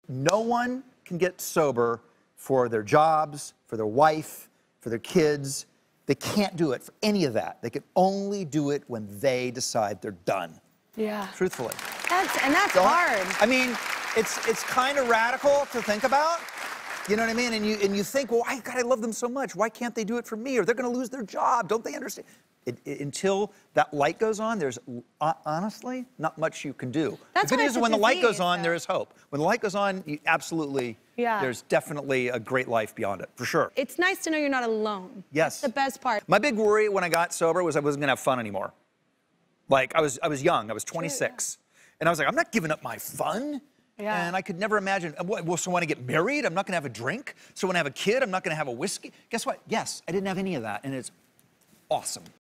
No one can get sober for their jobs, for their wife, for their kids. They can't do it for any of that. They can only do it when they decide they're done. Yeah. Truthfully. That's So, hard. I mean, it's kind of radical to think about. You know what I mean? And you think, well, God, I love them so much. Why can't they do it for me? Or they're going to lose their job. Don't they understand? Until that light goes on, there's honestly not much you can do. That's the good news is when the light goes on, though. there is hope. When the light goes on, there's definitely a great life beyond it, for sure. It's nice to know you're not alone. Yes. That's the best part. My big worry when I got sober was I wasn't going to have fun anymore. Like, I was young. I was 26. True, yeah. And I was like, I'm not giving up my fun. Yeah. And I could never imagine, well, so when I get married, I'm not going to have a drink. So when I have a kid, I'm not going to have a whiskey. Guess what? Yes, I didn't have any of that. And it's awesome.